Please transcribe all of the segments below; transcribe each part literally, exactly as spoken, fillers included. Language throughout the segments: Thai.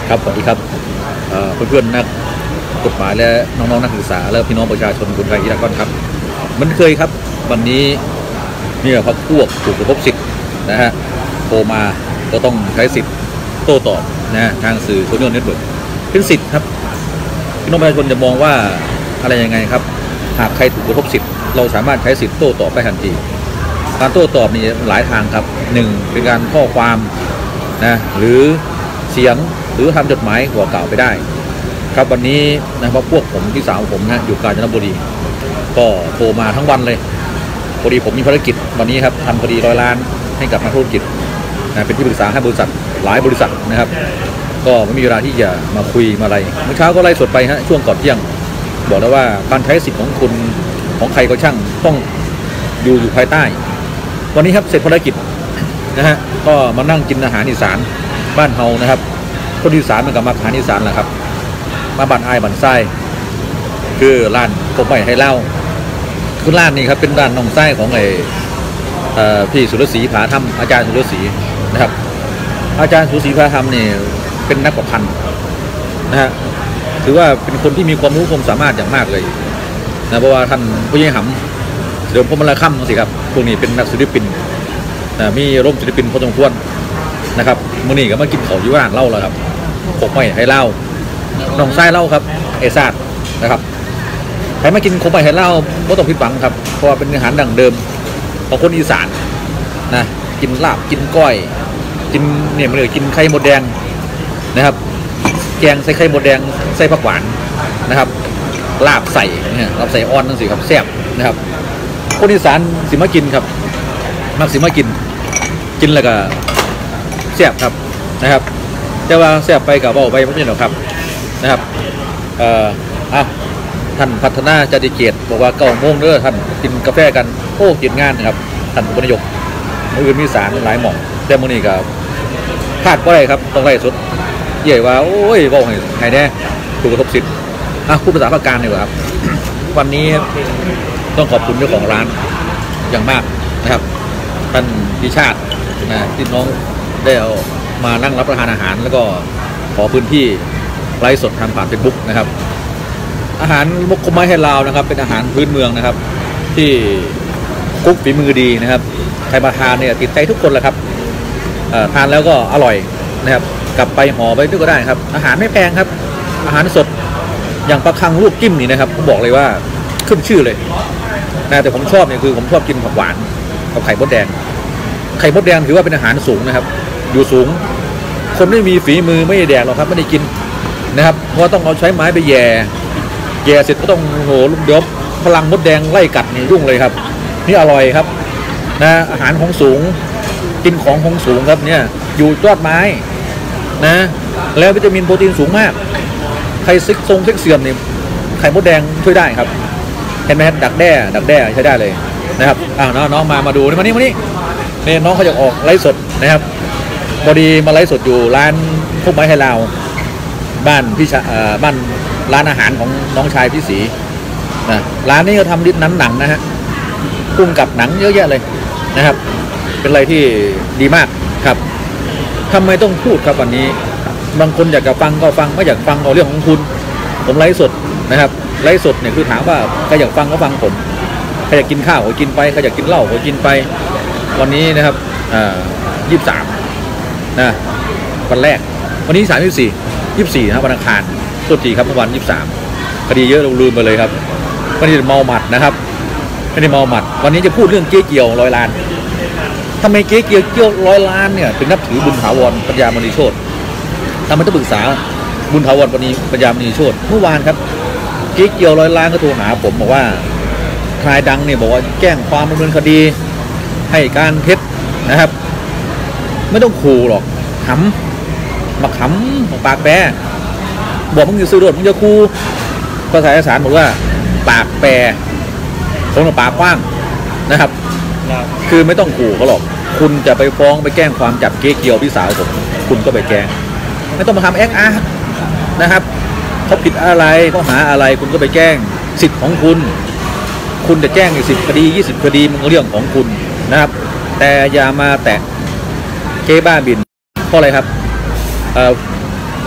ครับสวัสดีครับเพื่อนๆนักกฎหมายและน้องๆนักศึกษาและพี่น้องประชาชนคนไทยที่รักกันครับมันเคยครับวันนี้นี่พรรคพวกถูกกระทบสิทธิ์นะฮะโทรมาก็ต้องใช้สิทธิ์โต้ตอบนะทางสื่อโซเชียลเน็ตเวิร์กเป็นสิทธิ์ครับพี่น้องประชาชนจะมองว่าอะไรยังไงครับหากใครถูกกระทบสิทธิ์เราสามารถใช้สิทธิ์โต้ตอบได้ทันทีการโต้ตอบนี่หลายทางครับหนึ่งเป็นการข้อความนะหรือเสียงหรือทำจดหมายหัวเก่าไปได้ครับวันนี้นะครับพวกผมที่สาวผมนะอยู่กาญจนบุรีก็โทรมาทั้งวันเลยพอดีผมมีภารกิจวันนี้ครับทำคดีร้อยล้านให้กับนักธุรกิจนะเป็นที่ปรึกษาให้บริษัทหลายบริษัทนะครับก็ไม่มีเวลาที่จะมาคุยมาอะไรเมื่อเช้าก็ไล่สดไปฮะช่วงก่อนเที่ยงบอกแล้วว่าการใช้สิทธิ์ของคุณของใครก็ช่างต้องอยู่อยู่ภายใต้วันนี้ครับเสร็จภารกิจนะฮะก็มานั่งกินอาหารอีสานบ้านเฮานะครับคนอีสานมันกับมาอาหารอีสานแหละครับมาบ้านไอ้บ้านไส้คือร้านผมไปให้เล่าคือร้านนี้ครับเป็นร้านน้องไส้ของไอ้พี่สุรศรีผาธรรมอาจารย์สุรศรีนะครับอาจารย์สุรศรีผาธรรมนี่เป็นนักประพันธ์นะฮะถือว่าเป็นคนที่มีความรู้ความสามารถอย่างมากเลยนะเพราะว่าท่านผู้ใหญ่หำเดิมพมละค่ำสิครับพวกนี้เป็นนักศิลปินนะมีร่มศิลปินพอสมควรนะครับมื้อนี้ก็มากินข้าวอยู่ร้านเล่าแล้วครับผมไม่ให้เล่าน้องไส้เล่าครับเอซาดนะครับใครมากินผมไม่ให้เล่าไม่ต้องผิดหวังครับเพราะว่าเป็นอาหารดั้งเดิมของคนอีสานนะกินลาบกินก้อยกินเนี่ยมันเลยกินไข่มดแดงนะครับแกงใส่ไข่มดแดงใส่ผักหวานนะครับลาบใส่เนี่ยลาบใส่อ่อนนั่นสิครับแซ่บนะครับคนอีสานสิมากินครับมักสิมากินกินแล้วก็แซ่บครับนะครับแต่ว่าแซ่บไปกับเบาไปไม่ใช่หรอกครับนะครับเอ่ออ่ะท่านพัฒนาจติเกียรติบอกว่าเก้าโมงเด้อท่านกินกาแฟกันโอ้กินงานนะครับท่านอุปนายกมือมีสารหลายหม่องแต่มื้อนี้ก็พลาดก็ได้ครับต้องไล่สุดใหญ่ว่าโอ้ยบอกให้ให้แน่ถูกกระทบสิทธิ์อ่ะพูดภาษาภาคกลางดีกว่าครับ วันนี้ต้องขอบคุณเจ้าของร้านอย่างมากนะครับท่านพิชาตินะที่น้องได้เอามานั่งรับประทานอาหารแล้วก็ขอพื้นที่ไลฟ์สดทางผ่านเฟซบุ๊กนะครับอาหารมุกคมไม้ให้ลาวนะครับเป็นอาหารพื้นเมืองนะครับที่กุ๊กฝีมือดีนะครับใครมาทานเนี่ยติดใจทุกคนแหละครับทานแล้วก็อร่อยนะครับกลับไปห่อไปด้วยก็ได้ครับอาหารไม่แพงครับอาหารสดอย่างปลาคังลูกจิ้มนี่นะครับผมบอกเลยว่าขึ้นชื่อเลยนะแต่ผมชอบเนี่ยคือผมชอบกินผักหวานกับไข่มดแดงไข่มดแดงถือว่าเป็นอาหารสูงนะครับอยู่สูงคนไม่มีฝีมือไม่ได้แดกหรอกครับไม่ได้กินนะครับเพราะต้องเอาใช้ไม้ไปแย่แย่เสร็จก็ต้องโหลูกเดือบพลังมดแดงไล่กัดนี่ยุ่งเลยครับนี่อร่อยครับนะอาหารของสูงกินของของสูงครับเนี่ยอยู่ยอดไม้นะแล้ววิตามินโปรตีนสูงมากไข่ซิกทรงซิกเสื่อมนี่ไข่มดแดงช่วยได้ครับเห็นไหมครับดักแด้ดักแด้ใช้ได้เลยนะครับอ้าวน้องมามาดูนี่มานี่มานี่นี่น้องเขาอยากออกไลฟ์สดนะครับพอดีมาไลฟ์สดอยู่ร้านพวกไม้ให้เราบ้านพี่ชาบ้านร้านอาหารของน้องชายพี่ศรีนะร้านนี้เขาทำดิบนั้นหนังนะฮะกุ้งกับหนังเยอะแยะเลยนะครับเป็นอะไรที่ดีมากครับทำไมต้องพูดครับวันนี้บางคนอยากจะฟังก็ฟังไม่อยากฟังเอาเรื่องของคุณผมไลฟ์สดนะครับไลฟ์สดเนี่ยคือถามว่าใครอยากฟังก็ฟังผมใครอยากกินข้าวก็กินไปใครอยากกินเหล้าก็กินไปวันนี้นะครับอ่ายี่สิบสามนะวันแรกวันนี้สามยี่สี่ยี่สิบสี่นะครับวันอังคารตัวทีครับเมื่อวันยี่สิบสามคดีเยอะเราลืมไปเลยครับไม่ได้เมาหมัดนะครับไม่ได้เมาหมัดวันนี้จะพูดเรื่องเก๊เกี่ยวร้อยล้านทำไมเก๊เกี่ยวเกี่ยวร้อยล้านเนี่ยถึงนับถือบุญถาวรปัญญามณีโชติทำไมต้องปรึกษาบุญถาวรปัญญามณีโชติเมื่อวานครับเก๊เกี่ยวร้อยล้านก็โทรหาผมบอกว่าทนายดังเนี่ยบอกว่าแจ้งความดำเนินคดีให้การเท็จนะครับไม่ต้องขู่หรอกขำมาขำปากแปรบอกมึงจะซื้อรถมึงจะขู่ภาษาอีสานบอกว่าปากแปรคนกับปากกว้างนะครับคือไม่ต้องขู่เขาหรอกคุณจะไปฟ้องไปแกล้งความจับเก๊เกียวพี่สาวผมคุณก็ไปแกล้งไม่ต้องมาทำแอคอาร์นะครับเขาผิดอะไรเขาหาอะไรคุณก็ไปแกล้งสิทธิ์ของคุณคุณจะแจ้งอีกสิบคดียี่สิบคดีมันเรื่องของคุณนะครับแต่อย่ามาแตะเก๊บ้าบินเพราะอะไรครับ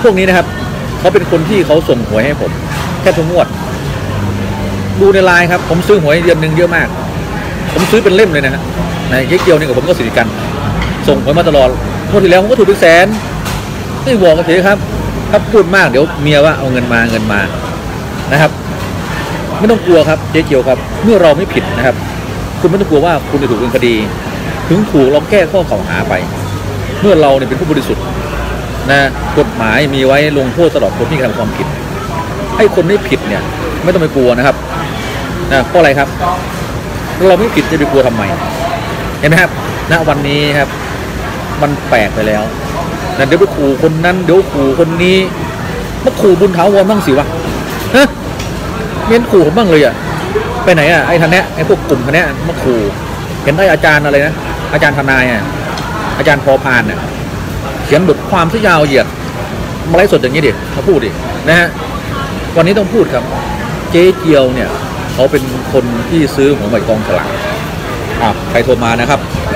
พวกนี้นะครับเขาเป็นคนที่เขาส่งหวยให้ผมแค่ทุกงวดดูในไลน์ครับผมซื้อหวยเดือนหนึ่งเยอะมากผมซื้อเป็นเล่มเลยนะฮะในเจ๊เกียวนี่กับผมก็สิริกันส่งหวยมาตลอดงวดที่แล้วผมก็ถูกเป็นแสนไม่บอกกันเถอะครับถ้าพูดมากเดี๋ยวเมียว่าเอาเงินมาเงินมานะครับไม่ต้องกลัวครับเจ๊เกียวครับเมื่อเราไม่ผิดนะครับคุณไม่ต้องกลัวว่าคุณจะถูกดำเนินคดีถึงถูกเราแก้ข้อกล่าวหาไปเมื่อเราเนี่ยเป็นผู้บริสุทธิ์นะกฎหมายมีไว้ลงโทษตลอดคนที่กระทำความผิดให้คนไม่ผิดเนี่ยไม่ต้องไปกลัวนะครับนะเพราะอะไรครับเราไม่ผิดจะไปกลัวทำไมเห็นไหมครับณวันนี้ครับมันแปลกไปแล้วนะเดี๋ยวไปขู่คนนั้นเดี๋ยวขู่คนนี้มาขู่บุญถาวรบ้างสิวะฮะเม้นขู่ผมบ้างเลยอ่ะไปไหนอ่ะไอ้ทันเนี้ยไอ้พวกกลุ่มทันเนี้ยมาขู่เห็นได้อาจารย์อะไรนะอาจารย์ทนายอ่ะอาจารย์พอพานเนี่ยเขียนบทความที่ยาวเหยียดมาไลฟ์สดอย่างนี้ดิมาพูดดินะฮะวันนี้ต้องพูดครับเจ๊เกียวเนี่ยเขาเป็นคนที่ซื้อหวยใบกองฉลากอ่ะใครโทรมานะครับ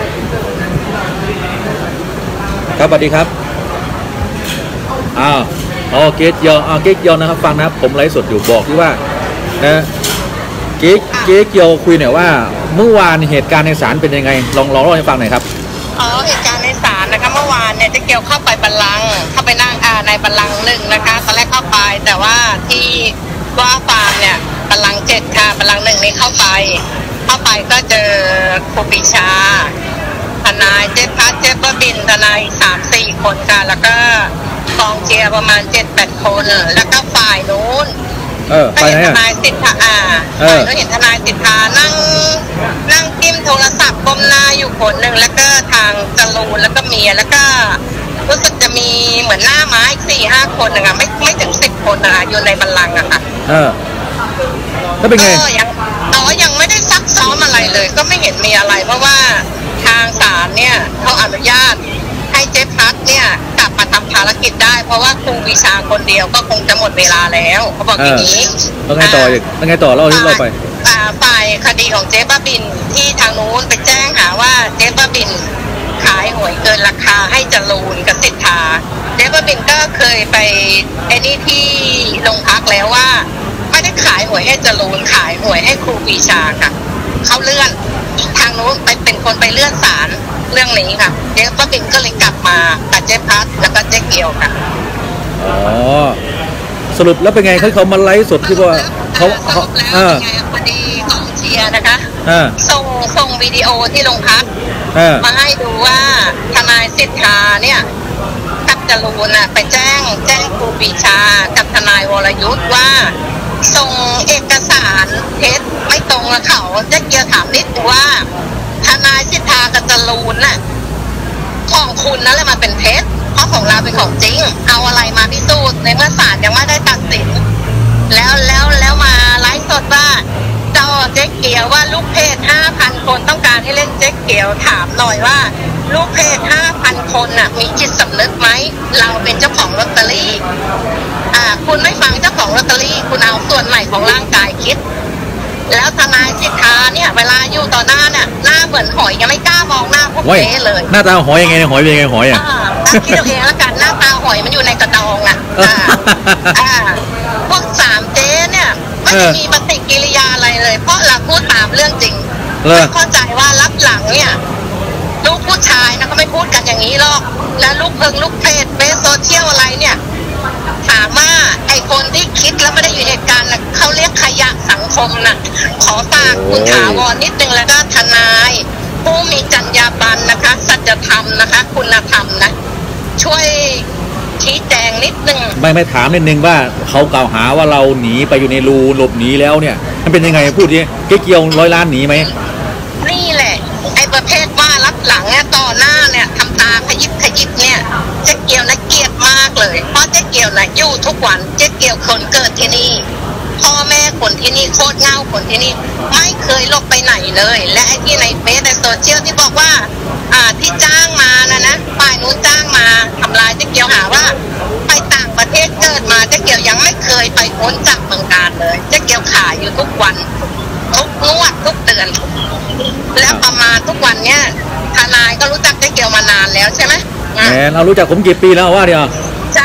ครับสวัสดีครับอ้าวอ๋อเจ๊เกียวอ้าวเจ๊เกียวนะครับฟังนะครับผมไลฟ์สดอยู่บอกที่ว่านะเจ๊เจ๊เกียวคุยหน่อยว่าเมื่อวานเหตุการณ์ในศาลเป็นยังไงลองลองเล่าให้ฟังหน่อยครับอ๋อเหตุการณ์ในศาลนะคะเมื่อวานเนี่ยเจ๊เกียวเข้าไปบัลลังก์เข้าไปนั่งอ่าในบัลลังก์หนึ่งนะคะตอนแรกเข้าไปแต่ว่าที่ว่าฟาร์มเนี่ยบัลลังก์เจ็ดค่ะบัลลังก์หนึ่งนี่เข้าไปเข้าไปก็เจอครูปีชาทนายเจ๊พัดเจ๊บ้าบินทนายสามสี่คนค่ะแล้วก็กองเชียร์ประมาณเจ็ดแปดคนแล้วก็ฝ่ายนู้นเออไปไหนอ่ะทนายสิทธาอ่าฝ่ายก็เห็นทนายสิทธานั่งนั่งจิ้มโทรศัพท์ก้มหน้าอยู่คนหนึ่งแล้วก็ทางจรูนแล้วก็เมียแล้วก็รู้สึกจะมีเหมือนหน้าม้าอีกสี่ห้าคนนะคะไม่ไม่ถึงสิบคนนะคะอยู่ในบัลลังก์อะค่ะเออแล้วเป็นไงก็ยังอ๋อยังไม่ได้ซักซ้อมอะไรเลยก็ไม่เห็นมีอะไรเพราะว่าทางศาลเนี่ยเขาอนุญาตให้เจ๊พัดเนี่ยกลับมาทำภารกิจได้เพราะว่าครูวิชาคนเดียวก็คงจะหมดเวลาแล้วเขาบอกอย่างนี้แล้วไงต่ออีกแล้วไงต่อเล่าที่เล่าไปฝ่ายคดีของเจ๊บ้าบินที่ทางนู้นไปแจ้งหาว่าเจ๊บ้าบินขายหวยเกินราคาให้จรูนกับสิทธาเจ๊บ้าบินก็เคยไปไอ้นี่ที่โรงพักแล้วว่าไม่ได้ขายหวยให้จรูนขายหวยให้ครูปีชาค่ะเขาเลื่อนทางนู้นไปเป็นคนไปเลื่อนศาลเรื่องนี้ค่ะเจ๊บ้าบินก็เลยกลับมากับเจ๊พัดแล้วก็เจ๊เกียวค่ะอ๋อสรุปแล้วเป็นไงเขาเขามาไลฟ์สดที่ว่าเขาเขาอ่าพอดีของเชียร์นะคะส่งส่งวิดีโอที่โรงพักมาให้ดูว่าทนายสิทธาเนี่ยกับจรูนน่ะไปแจ้งแจ้งครูปีชากับทนายวรยุทธ์ว่าส่งเอกสารเท็จไม่ตรงกับเขาจะเกี่ยวถามนิดว่าทนายสิทธากับจรูนน่ะของคุณนั่นแหละมันเป็นเท็จเพราะของเราเป็นของจริงเอาอะไรมาพิสูจน์ในเมื่อศาลยังไม่ได้ตัดสินแล้วแล้วแล้วมาไลฟ์สดว่าเจ้าเจ๊เกียวว่าลูกเพจห้าพันคนต้องการให้เล่นเจ๊เกียวถามหน่อยว่าลูกเพจห้าพันคนน่ะมีจิตสำนึกไหมเราเป็นเจ้าของลอตเตอรี่อ่าคุณไม่ฟังเจ้าของลอตเตอรี่คุณเอาส่วนไหนของร่างกายคิดแล้วทนายสิทธาเนี่ยเวลาอยู่ต่อหน้าเนี่ยหน้าเหมือนหอยยังไม่กล้ามองหน้าพวกเจ๊เลยหน้าตาหอยยังไงหอยเป็นยังไงหอยอ่ะตั้งคิดเอาเองแล้วกันหน้าตาหอยมันอยู่ในกระดองอ่ะอ่าพวกสามเจ๊เนี่ยไม่ได้มีปฏิกิริยาอะไรเลยเพราะเราพูดตามเรื่องจริงเข้าใจว่ารับหลังเนี่ยลูกผู้ชายนะเขาไม่พูดกันอย่างนี้หรอกแล้วลูกเพิงลูกเพจเฟซโซเชียลอะไรเนี่ยถามว่าไอคนที่คิดแล้วไม่ได้อยู่เหตุการณ์นะเขาเรียกขยะสังคมนะขอฝากคุณถาวรนิดนึงแล้วก็ทนายผู้มีจรรยาบรรณนะคะสัจธรรมนะคะคุณธรรมนะช่วยชี้แจงนิดนึงไม่ไม่ถามนิดนึงว่าเขากล่าวหาว่าเราหนีไปอยู่ในรูหลบหนีแล้วเนี่ยมันเป็นยังไงพูดดิเจ๊เกียวร้อยล้านหนีไหมนี่แหละไอ้ประเภทว่ารับหลังเนี่ยต่อหน้าเนี่ยทำตาขยิบขยิบเนี่ยเจ๊เกียวนะเกลียดมากเลยเพราะเจ๊เกียวนะอยู่ทุกวันเจ๊เกียวคนเกิดที่นี่พ่อแม่คนที่นี่โคตรเงาคนที่นี่ไม่เคยหลบไปไหนเลยและไอ้ที่ในเฟซในโซเชียลที่บอกว่าอ่าที่จ้างมานะนะฝ่ายนู้นจ้างมาทำลายเจ๊เกียวหาว่าไปต่างประเทศเกิดมาเจ๊เกียวยังไม่เคยไปพ้นจากเมืองการเลยเจ๊เกียวขายอยู่ทุกวันทุกงวดทุกเดือนแล้วประมาณทุกวันเนี้ยทนายก็รู้จักเจ๊เกียวมานานแล้วใช่ไหมแหมเรารู้จักผมกี่ปีแล้วว่าเดียวใช่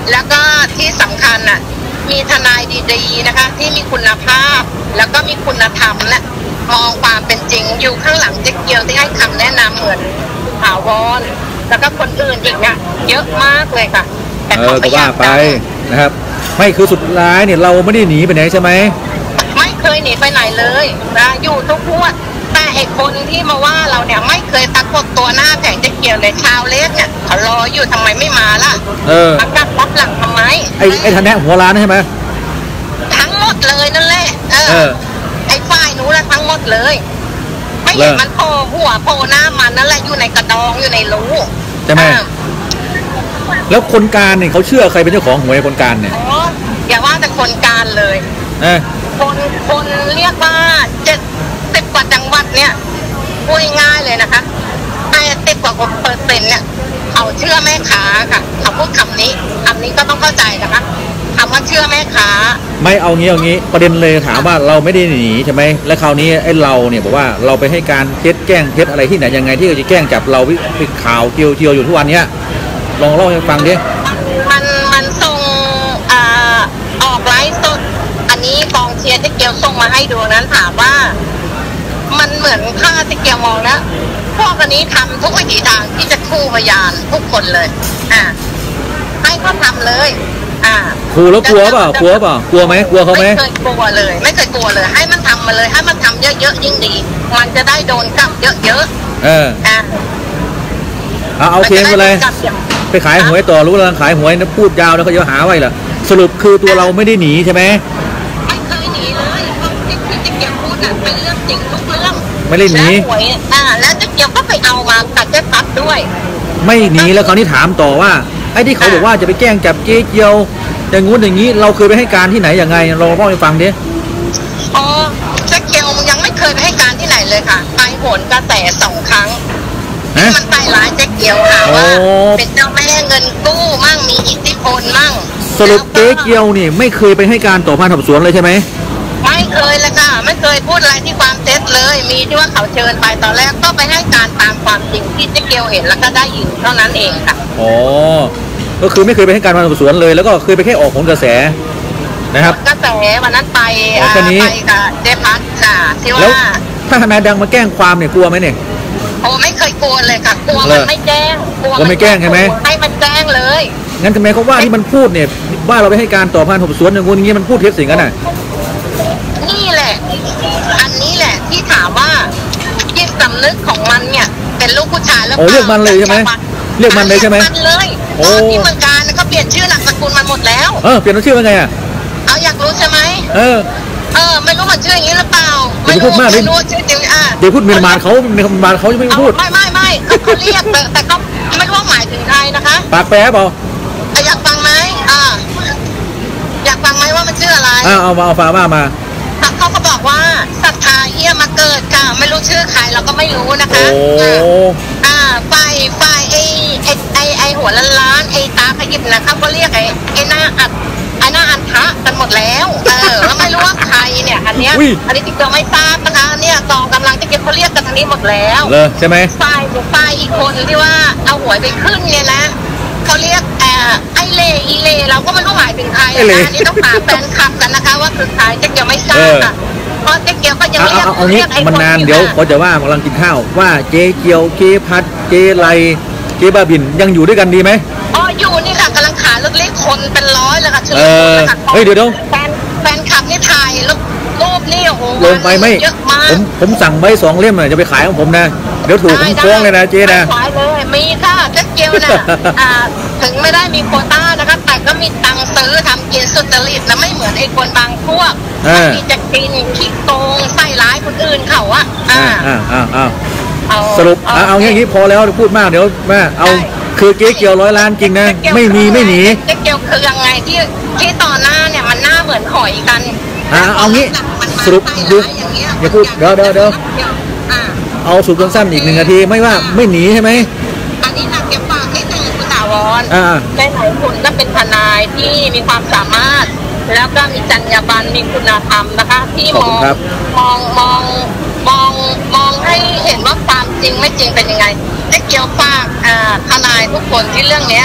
แล้วก็ที่สำคัญน่ะมีทนายดีๆนะคะที่มีคุณภาพแล้วก็มีคุณธรรมนะมองความเป็นจริงอยู่ข้างหลังเจ๊เกียวที่ให้คำแนะนำเหมือนถาวรแล้วก็คนอื่นอีกเนี่ยเยอะมากเลยค่ะแต่เอเขาอก็ไม่อยาว่าก ไปนะครับไม่คือสุดท้ายเนี่ยเราไม่ได้หนีไปไหนใช่ไหมไม่เคยหนีไปไหนเลยนะอยู่ทุกงวดแต่ไอ้คนที่มาว่าเราเนี่ยไม่เคยปรากฏตัวหน้าแผงเจ๊เกียวเลยชาวเลสเนี่ยเขารออยู่ทำไมไม่มาล่ะเออมากัดรับหลังทำไมไอ้ไอ้ทันแนะหัวร้านใช่ไหมทั้งหมดเลยนั่นแหละเออไอ้ฝ่ายหนูละทั้งหมดเลยไม่เห็นมันโผล่หัวโผล่หน้ามันนั่นแหละอยู่ในกระดองอยู่ในรูใช่ไหมแล้วคนการเนี่ยเขาเชื่อใครเป็นเจ้าของหวยคนการเนี่ยอ๋ออย่าว่าแต่คนการเลยเออคนคนเรียกว่าเจ็ดสิบกว่าจังหวัดเนี่ยพูดง่ายเลยนะคะแปดสิบกว่าเปอร์เซ็นต์เนี่ยเขาเชื่อแม่ค้าค่ะเขาพูดคำนี้คำนี้ก็ต้องเข้าใจนะคะคำว่าเชื่อแม่ค้าไม่เอางี้เอางี้ประเด็นเลยถามว่าเราไม่ได้หนีใช่ไหมและคราวนี้ไอ้เราเนี่ยบอกว่าเราไปให้การเท็จแกล้งเท็จอะไรที่ไหนยังไงที่เขาจะแกล้งจับเราวิข่าวเกียวเกียวอยู่ทุกวันเนี้ยลองเล่าให้ฟังดิมันมันส่งอ่าออกไลฟ์สดอันนี้กองเชียร์ที่เกียวส่งมาให้ดูนั้นถามว่ามันเหมือนค่าที่เกียวมองนะพวกอันนี้ทำทุกวิถีทางที่จะคู่พยานทุกคนเลยอ่าให้เขาทำเลยอ่าครูแล้วกลัวเปล่ากลัวเปล่ากลัวไหมกลัวเขาไหมไม่เคยกลัวเลยไม่เคยกลัวเลยให้มันทำมาเลยให้มันทำเยอะๆยิ่งดีมันจะได้โดนกลับเยอะๆเอออ่าเอาเอาเทียนไปเลยไปขายหวยต่อรู้แล้วขายหวยนะพูดยาวแล้วเขาจะหาไว้เหรอสรุปคือตัวเราไม่ได้หนีใช่ไหมไม่เคยหนีเลยเพราะที่ที่เกี่ยวพูดน่ะเป็นเรื่องจริงทุกเรื่องไม่ได้หนีหวยอ่าแล้วเกี่ยวก็ไปเอามากับเจ๊ปั๊บด้วยไม่หนีแล้วคราวนี้ถามต่อว่าไอ้ที่เขาบอกว่าจะไปแกล้งจับเจ๊เกียวอย่างงู้นอย่างนี้เราเคยไปให้การที่ไหนยังไงลองเล่าให้ฟังดิอ๋อเจ๊เกียวยังไม่เคยไปให้การที่ไหนเลยค่ะไปโหนกระแสสองครั้งมันไปร้ายเจ๊เกียวค่ะว่าเป็นเจ้าแม่เงินกู้มั่งมีอิทธิพลมั่งสรุปเจ๊เกียวนี่ไม่เคยไปให้การต่อพนักงานสอบสวนเลยใช่ไหมไม่เคยเลยค่ะไม่เคยพูดอะไรที่ความเท็จเลยมีที่ว่าเขาเชิญไปตอนแรกก็ไปให้การตามความจริงที่เจ๊เกียวเห็นแล้วก็ได้ยินเท่านั้นเองค่ะอ๋อก็คือไม่เคยไปให้การพนักงานสอบสวนเลยแล้วก็เคยไปแค่ออกผลกระแสนะครับกระแสวันนั้นไปไปกับเจ๊พัดค่ะที่ว่าถ้าทนายดังมาแกล้งความเนี่ยกลัวไหมเนี่ยโอ้ไม่เคยกลัวเลยค่ะกลัวมันไม่แจ้งกลัวไม่แจ้งใช่ไหมให้มันแจ้งเลยงั้นทำไมเขาว่าที่มันพูดเนี่ยว่าเราไปให้การต่อพนักงานสอบสวนอย่างงู้นอย่างงี้มันพูดเท็จสิ่งนั้นน่ะนี่แหละอันนี้แหละที่ถามว่าจิตสำนึกของมันเนี่ยเป็นลูกผู้ชายแล้วโอ้เรียกมันเลยใช่ไหมเรียกมันเลยใช่ไหมมันเลยโอ้ที่เมืองการก็เปลี่ยนชื่อนามสกุลมันหมดแล้วเออเปลี่ยนชื่อว่าไงอ่ะเอาอยากรู้ใช่ไหมเออเออไม่รู้มันชื่ออย่างนี้หรือเปล่าไม่รู้ไม่รู้ชื่อจริงอ่ะเดี๋ยวพูดเมียนมาเขาเมียนมาเขาจะไม่พูดไม่ไม่ไม่เขาเรียกแต่แต่ก็ไม่รู้หมายถึงใครนะคะปากแป๊บเปล่าอยากฟังไหมอ่าอยากฟังไหมว่ามันชื่ออะไรอ่าเอามาเอาฟ้ามามาเขาก็บอกว่าศรัทธาเฮียมาเกิดค่ะไม่รู้ชื่อใครเราก็ไม่รู้นะคะโอ้อ่าฝ่ายฝ่ายไอ้ไอ้ไอ้ไอ้หัวล้านล้านไอ้ตาขยิบนะเขาก็เรียกไอ้ไอ้หน้าอัดไอ้หน้าอันทะกันหมดแล้วเออแล้วไม่รู้ว่าใครเนี่ยอันเนี้ยอันนี้จริงๆไม่ทราบนะคะเนี่ยกองกำลังจะเก็บเขาเรียกกันทางนี้หมดแล้วเลยใช่ไหมฝ่ายฝ่ายอีกคนที่ว่าเอาหวยไปขึ้นเนี่ยนะเขาเรียกเอ่อไอเล่อีเล่เราก็ไม่รู้หมายถึงใครนะอันนี้ต้องถามแฟนคลับกันนะคะว่าคือใครเจ๊เกียวไม่ทราบค่ะเพราะเจ๊เกียวก็ยังเรียกเอางี้มันนานเดี๋ยวเขาจะว่ากำลังกินข้าวว่าเจ๊เกียวเจ๊พัดเจ๊ไรเจ๊บ้าบินยังอยู่ด้วยกันดีไหมอ๋ออยู่นี่ค่ะกำลังขาเล็กๆคนเป็นร้อยเลยค่ะเชิญเฮ้ยเดี๋ยวเดี๋ยวแฟนแฟนคลับนี่ถ่ายรูปรูปนี่โอ้โหลงไปไม่ผมผมสั่งไว้สองเล่มจะไปขายของผมนะเดี๋ยวถูกผมฟ้องเลยนะเจ๊นะขายเลยมีค่ะเจ๊เกียวนะอ่าถึงไม่ได้มีโควต้านะคะแต่ก็มีตังค์ซื้อทำกินสุจริตนะไม่เหมือนไอ้คนบางพวกที่จะกินขี้โกงใส่ร้ายคนอื่นเขาอะอ่าอ่าอ่าสรุปเอาอย่างนี้พอแล้วพูดมากเดี๋ยวแม่เอาคือเจ๊เกียวร้อยล้านจริงนะไม่มีไม่หนีเจ๊เกียวคือยังไงที่ที่ต่อหน้าเนี่ยมันหน้าเหมือนหอยกันอ่าเอางี้สรุปดูอย่าพูดเดี๋ยวเดี๋ยวเดี๋ยวเอาสุดสั้นๆอีกหนึ่งนาทีไม่ว่าไม่หนีใช่ไหมอันนี้นะเก็บปากนิดนึงคุณถาวรในหลายคนก็เป็นทนายที่มีความสามารถแล้วก็มีจรรยาบรรณมีคุณธรรมนะคะที่มองมองมองมองมองให้เห็นว่าความจริงไม่จริงเป็นยังไงเจ๊เกียวฝากทนายทุกคนที่เรื่องเนี้ย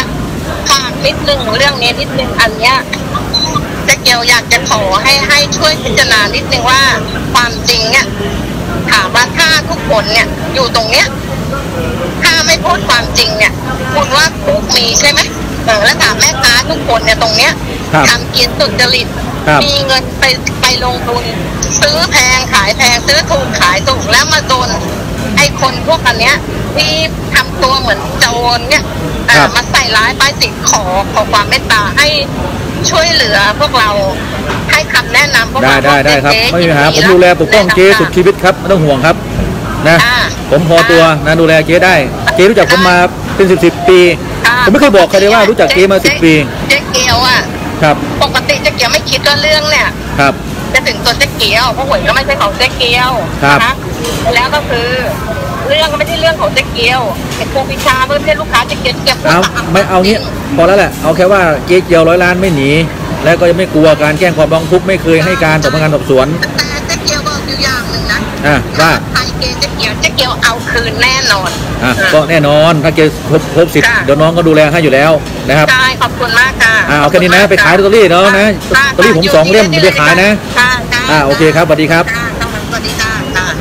ฝากนิดนึงเรื่องนี้นิดนึงอันเนี้ยเจ๊เกียวอยากจะขอให้ให้ช่วยพิจารณานิดนึงว่าความจริงเนี่ยถามว่าถ้าทุกคนเนี่ยอยู่ตรงเนี้ยถ้าไม่พูดความจริงเนี่ยคุณว่าคุกมีใช่ไหมเออแล้วถามแม่ค้าทุกคนเนี่ยตรงเนี้ยทำกินสุจริตมีเงินไปไปลงทุนซื้อแพงขายแพงซื้อถูกขายถูกแล้วมาโดนไอ้คนพวกอันเนี้ยที่ทำตัวเหมือนโจรเนี่ยมาใส่ร้ายป้ายสีขอขอความเมตตาให้ช่วยเหลือพวกเราให้คำแนะนำพวกเราได้ได้ได้ครับไม่มีปัญหาผมดูแลปกป้องเจ๊สุดชีวิตครับไม่ต้องห่วงครับนะผมพอตัวนะดูแลเจ๊ได้เจ๊รู้จักผมมาเป็นสิบสิบปีผมไม่เคยบอกใครเลยว่ารู้จักเจ๊มาสิบปีเจ๊เกียวอ่ะครับปกติเจ๊เกียวไม่คิดว่าเรื่องเนี่ยครับจะถึงตัวเจ๊เกียวเพราะหวยก็ไม่ใช่ของเจ๊เกียวนะแล้วก็คือเรื่องก็ไม่ใช่เรื่องของเจ๊เกียวไอ้พวกพิชาเพื่อนลูกค้าเจ๊เกียวเก็บเอาไม่เอางี้พอแล้วแหละเอาแค่ว่าเจ๊เกียวร้อยล้านไม่หนีแล้วก็จะไม่กลัวการแจ้งความร้องทุกข์ไม่เคยให้การต่อพนักงานสอบสวนแต่เจ๊เกียวบอกอยู่อย่างหนึ่งนะอ่ะว่าใครเกณฑ์เจ๊เกียวเจ๊เกียวเอาคืนแน่นอนอ่ะก็แน่นอนถ้าเกณฑ์ครบครบสิทธิ์เดี๋ยวน้องก็ดูแลให้อยู่แล้วนะครับใช่ขอบคุณมากค่ะอ่าเอาแค่นี้นะไปขายลอตเตอรี่เนาะนะลอตเตอรี่ผมสองเล่มไม่ได้ขายนะอ่าโอเคครับสวัสดีครับสวัสดีค่ะ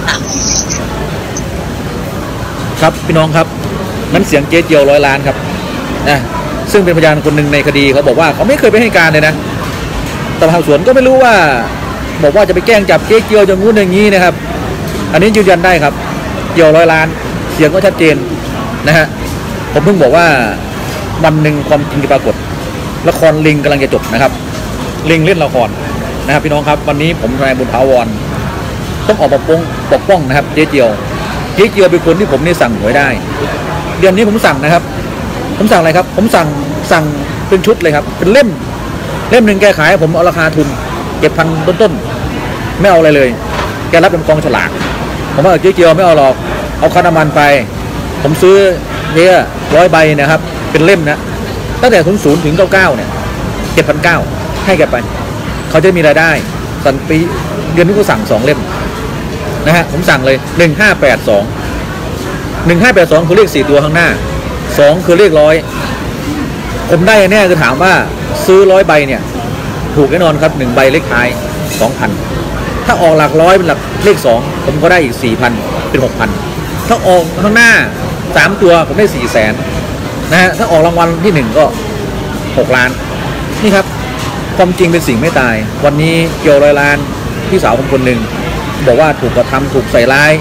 ครับพี่น้องครับนั้นเสียงเจ๊เกียวร้อยล้านครับนะซึ่งเป็นพยานคนหนึ่งในคดีเขาบอกว่าเขาไม่เคยไปให้การเลยนะแต่ทางสวนก็ไม่รู้ว่าบอกว่าจะไปแกล้งจับเจ๊เกียวอย่างงู้นอย่างนี้นะครับอันนี้ยืนยันได้ครับเกียวร้อยล้านเสียงก็ชัดเจนนะฮะผมเพิ่งบอกว่าวันหนึ่งความจริงจะปรากฏละครลิงกำลังจะจบนะครับลิงเล่นละครนะครับพี่น้องครับวันนี้ผมทนายบุญถาวรต้องออกมาปกปกป้องนะครับเจ๊เกียวเจ๊เกียวเป็นคนที่ผมนี่สั่งหวยได้เดือนนี้ผมสั่งนะครับผมสั่งอะไรครับผมสั่งสั่งเป็นชุดเลยครับเป็นเล่มเล่มหนึ่งแกขายผมเอาราคาทุนเจ็ดพันต้นๆไม่เอาอะไรเลยแกรับเป็นกองฉลากผมว่าเจ๊เกียวไม่เอาหรอกเอาค่าน้ำมันไปผมซื้อเยอะร้อยใบนะครับเป็นเล่มนะตั้งแต่ศูนย์ศูนย์ถึงเก้าเก้าเนี่ยเจ็ดพันเก้าให้แกไปเขาจะมีรายได้สันปีเดือนนี้ก็สั่งสองเล่มนะฮะผมสั่งเลยหนึ่งห้าแปดสองหนึ่งห้าแปดสองคือเลขสี่ตัวข้างหน้าสองคือเลขร้อยผมได้แน่คือถามว่าซื้อร้อยใบเนี่ยถูกแน่นอนครับหนึ่งใบเลขท้ายสองพันถ้าออกหลักร้อยเป็นหลักเลขสองผมก็ได้อีกสี่พันเป็นหกพันถ้าออกข้างหน้าสามตัวผมได้สี่แสนนะฮะถ้าออกรางวัลที่หนึ่งก็หกล้านนี่ครับความจริงเป็นสิ่งไม่ตายวันนี้เกี่ยวร้อยล้านพี่สาวผมคนหนึ่งบอกว่าถูกกระทำถูกใส่ร้าย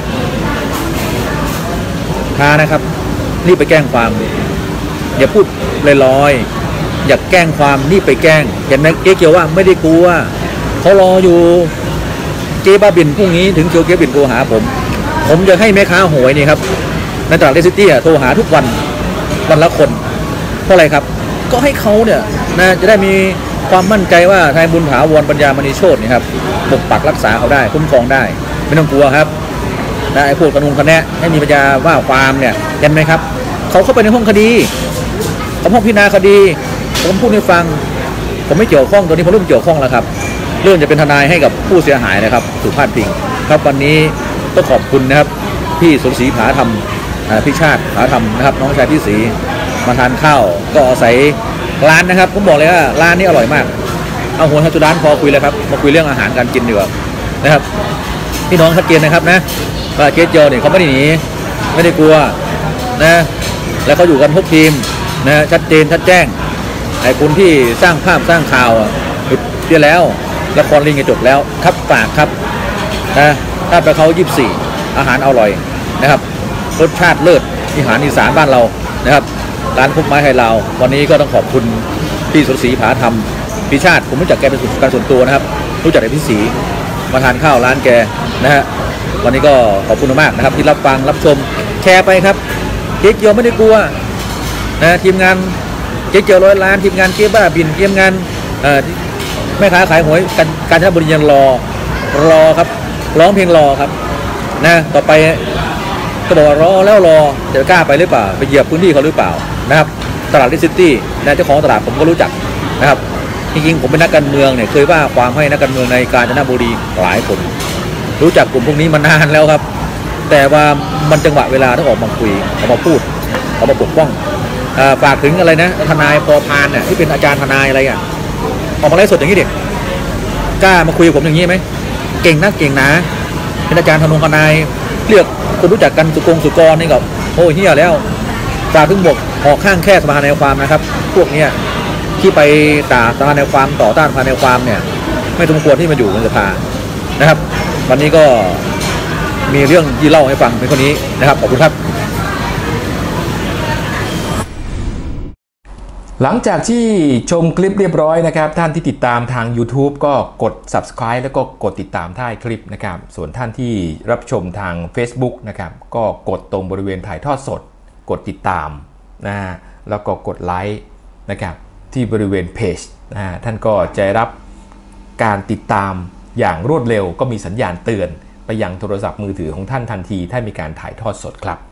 ท้านะครับรีบไปแจ้งความอย่าพูดลอยๆอย่าแกล้งความรีบไปแกล้งเห็นไหมเจ๊เกียวว่าไม่ได้กลัวเขารออยู่เจ๊บ้าบินพรุ่งนี้ถึงเกียวเจ๊บินโทรหาผมผมจะให้แม่ค้าหวยนี่ครับในตลาดเลสซิตี้โทรหาทุกวันวันละคนเพราะอะไรครับก็ให้เขาเนี่ยนะจะได้มีความมั่นใจว่าทนายบุญถาวรปัญญามณีโชตินี่ครับปกปักรักษาเขาได้คุ้มครองได้ไม่ต้องกลัวครับนะไอ้พวกกระนุงคะแนนให้มีปัญญาว่าความเนี่ยเห็นไหมครับเขาเข้าไปในห้องคดีเขาห้องพิจารณาคดีผมพูดให้ฟังผมไม่เกี่ยวข้องตัวนี้ผมเริ่มเกี่ยวข้องแล้วครับเรื่องจะเป็นทนายให้กับผู้เสียหายนะครับถูกพาดพิงครับวันนี้ต้องขอบคุณนะครับพี่สุรศรีผาธรรมพี่ชาติผาธรรมนะครับน้องชายพี่ศรีมาทานข้าวก็อาศัยร้านนะครับผมบอกเลยว่าร้านนี้อร่อยมากเอาหัวทัศร้านพอคุยเลยครับมาคุยเรื่องอาหารการกินดีกว่านะครับพี่น้องชัดเจนนะครับนะว่าเจ๊เกียวเนี่ยเขาไม่ได้หนีไม่ได้กลัวนะแล้วเขาอยู่กันทุกทีมนะชัดเจนชัดแจ้งไอ้คนที่สร้างภาพสร้างข่าวหยุดเสียแล้วละครลิงจะจบแล้วครับฝากครับนะถ้าไปเขายี่สิบสี่อาหารอร่อยนะครับรสชาติเลิศอาหารอีสานบ้านเรานะครับร้านคุกไม้ไทยลาววันนี้ก็ต้องขอบคุณพี่สุรศรีผาธรรมพี่ชาติผมรู้จักแกเป็นการส่วนตัวนะครับรู้จักแต่พี่ศรีมาทานข้าวร้านแกนะฮะวันนี้ก็ขอบคุณมากนะครับที่รับฟังรับชมแชร์ไปครับเจ๊เกียวไม่ได้กลัวนะทีมงานเจ๊เกียวร้อยล้านทีมงานเจ๊บ้าบินทีมงานแม่ค้าขายหวยการการบริยังรอรอครับร้องเพลงรอครับนะต่อไปก็บอกว่ารอแล้วรอจะกล้าไปหรือเปล่าไปเหยียบพื้นที่เขาหรือเปล่านะครับตลาดลิซิตี้นะเจ้าของตลาดผมก็รู้จักนะครับจริงๆผมเป็นนักการเมืองเนี่ยเคยว่าความให้นักการเมืองในกาญจนบุรีหลายคนรู้จักกลุ่มพวกนี้มานานแล้วครับแต่ว่ามันจังหวะเวลาต้องออกมาคุยออกมาพูดออกมาปกป้องฝากถึงอะไรนะทนายพอพานเนี่ยที่เป็นอาจารย์ทนายอะไรอ่ะออกมาไลฟ์สดอย่างนี้เด็กกล้ามาคุยกับผมอย่างนี้ไหมเก่งนักเก่งนะเป็นอาจารย์ทนงทนายเรียกคนรู้จักกันสุกงสุกรนี่ก็โอ้ยเฮียแล้วฝากถึงบวกออกข้างแค่สภาทนายความนะครับพวกเนี้ยที่ไปด่าสภาทนายความต่อต้านสภาทนายความเนี่ยไม่สมควรที่มาอยู่ในสภานะครับ วันนี้ก็มีเรื่องที่เล่าให้ฟังเป็นคนนี้นะครับขอบคุณครับหลังจากที่ชมคลิปเรียบร้อยนะครับท่านที่ติดตามทาง YouTube ก็กด Subscribe แล้วก็กดติดตามใต้คลิปนะครับส่วนท่านที่รับชมทาง Facebook นะครับก็กดตรงบริเวณถ่ายทอดสดกดติดตามนะฮะแล้วก็กดไลค์นะครับที่บริเวณเพจนะฮะท่านก็จะรับการติดตามอย่างรวดเร็วก็มีสัญญาณเตือนไปยังโทรศัพท์มือถือของท่านทันทีถ้ามีการถ่ายทอดสดครับ